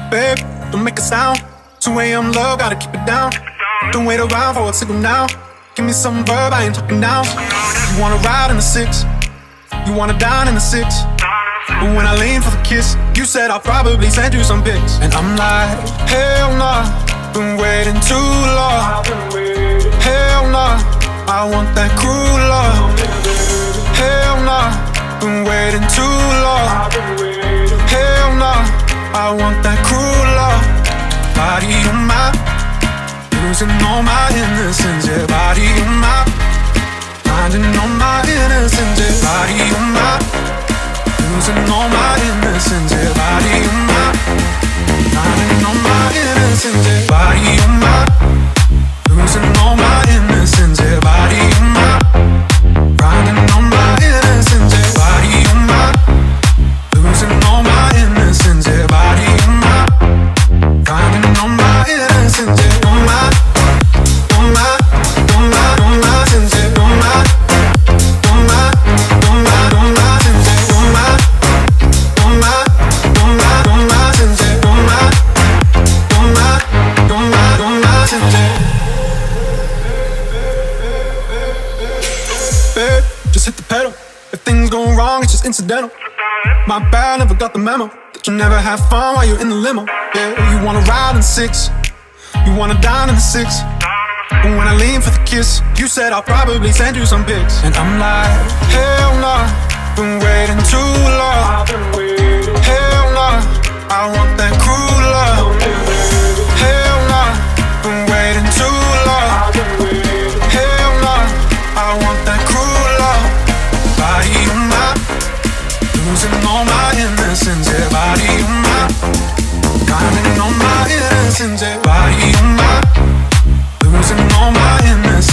Babe, don't make a sound. 2 a.m. love, gotta keep it down. Don't wait around for a signal now. Give me some verb, I ain't talking now. You wanna ride in the 6, you wanna dine in the 6. But when I lean for the kiss, you said I'll probably send you some pics. And I'm like, hell nah, been waiting too long. Hell nah, I want that cruel love. Hell nah, been waiting too long. Hell nah, I want that cruel love. Body on my, losing all my innocence. Yeah, body on my, finding all my innocence. Yeah, body on my, losing all my innocence. Yeah, body on my, finding all my innocence. Yeah, body on my, losing all my innocence. Yeah, body on my, finding all my innocence. Yeah, body on my, losing all my innocence. Yeah, body on my, finding all my innocence. Yeah, on my, on my, on my, on my sins. Yeah, on my, on my, on my, on my sins. Yeah, on my, on my, on my, on my sins. Yeah, on my, on my, on my, on my sins. Yeah. Babe, just hit the pedal. If things go wrong, it's just incidental. My bad, never got the memo that you never have fun while you're in the limo. Yeah, you wanna ride in the 6, you wanna dine in the 6. But when I lean for the kiss, you said I'll probably send you some pics. And I'm like, hell nah, been waiting too long. Hell nah, I want that cruel love. Hell nah, been waiting too long. Hell nah, I want that cruel love. Body on my, losing all my innocence. Yeah, body on my, finding all my innocence. Yeah, body on my, losing all my innocence.